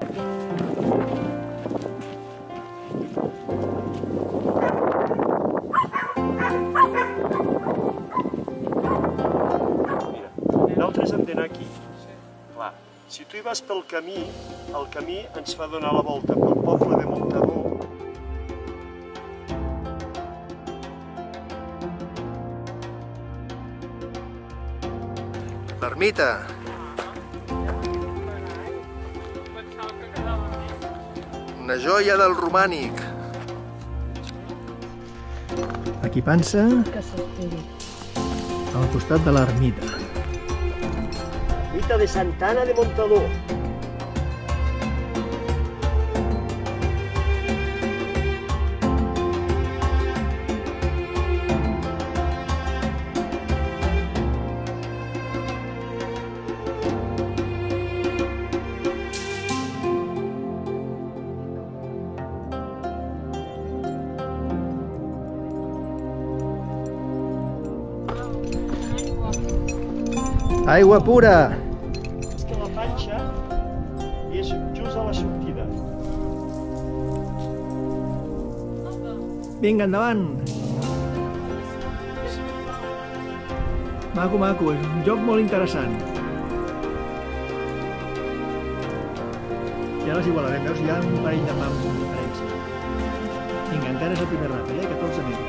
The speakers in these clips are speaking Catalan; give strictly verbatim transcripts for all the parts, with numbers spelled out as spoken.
Nosaltres hem d'anar aquí. Clar, si tu hi vas pel camí, el camí ens fa donar la volta pel poble de Montador. L'ermita. Una joia del romànic. Aquí Pansa, al costat de l'ermita. Ermita de Santa Anna de Montador. Aigua pura! És que la panxa és just a la sortida. Vinga, endavant! Maco, maco, és un joc molt interessant. Ja les igualarem, veus? Hi ha un parell de mams de diferència. Vinga, encara és el primer ràpid, eh? catorze metres.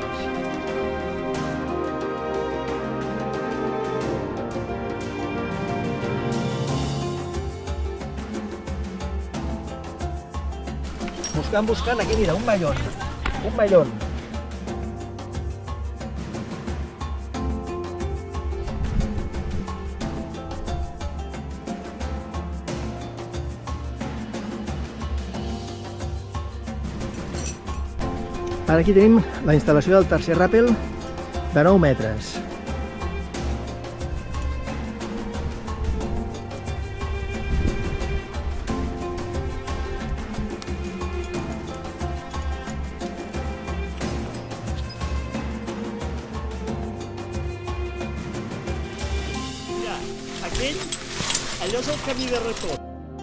Buscant, buscant, aquí mira, un mallón, un mallón. Ara aquí tenim la instal·lació del tercer ràpel de nou metres. Aquell, allò és el camí de retorn.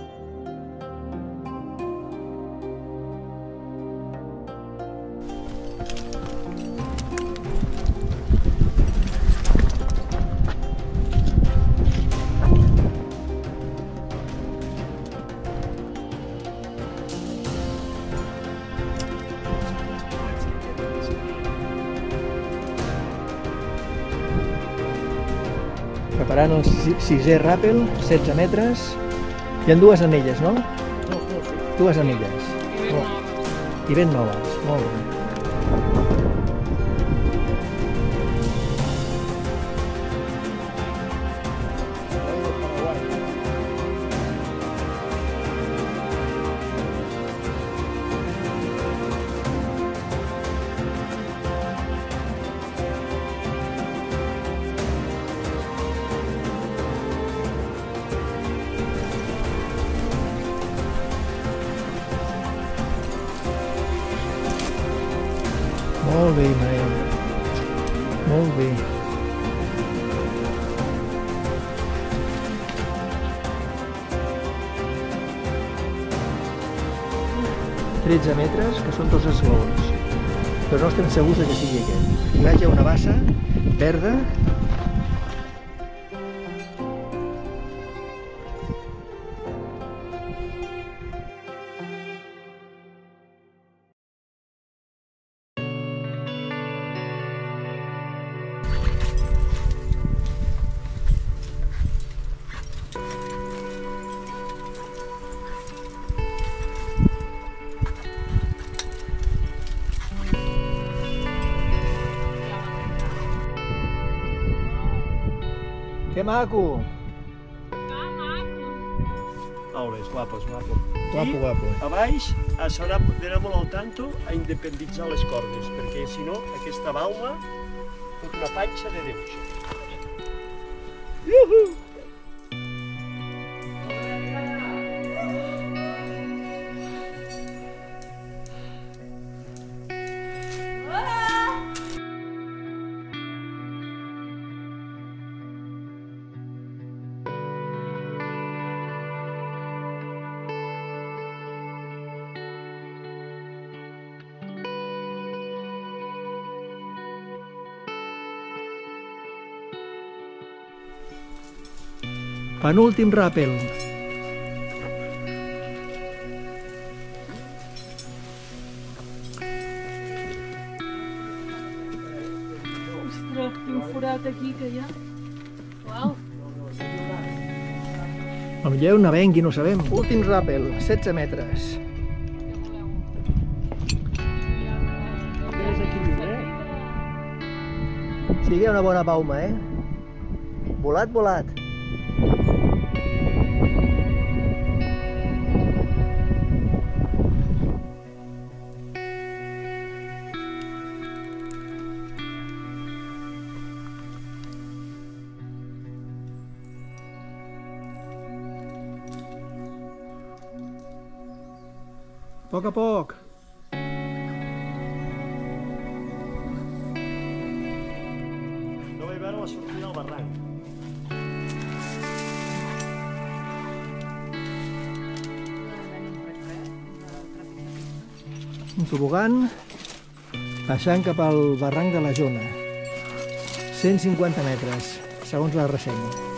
Preparant el sisè ràpel, setze metres. Hi ha dues anelles, no? No, no, sí. Dues anelles. Oh. I ben noves, molt bé. Molt bé, Mael. Molt bé. tretze metres, que són dos esglaons. Però no estem segurs que sigui aquest. Hi vaig a una bassa verda. Que maco! Molt bé, és guapo, és guapo. Guapo, guapo. A baix s'haurà d'anar molt al tanto a independitzar les cordes, perquè si no, aquesta balma fot una panxa de Déu. Iuhu! Penúltim ràpel. Ostres, quin forat aquí que hi ha. Uau. Potser hi ha un navengui, no ho sabem. Últim ràpel, setze metres. Sí que hi ha una bona pauma, eh? Volat, volat. A poc a poc. No vaig veure la sortida del barranc. Un tobogan baixant cap al barranc de la Jona. cent cinquanta metres, segons la ressenya.